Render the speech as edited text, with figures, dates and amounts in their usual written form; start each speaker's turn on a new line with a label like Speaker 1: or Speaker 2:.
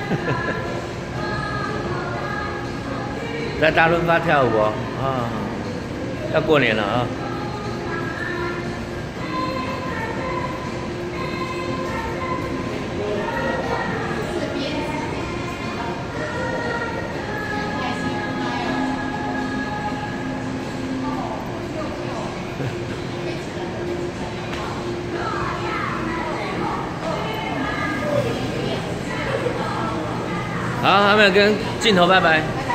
Speaker 1: 在大润发跳舞哦，啊，要过年了啊！好，还没有跟镜头拜拜。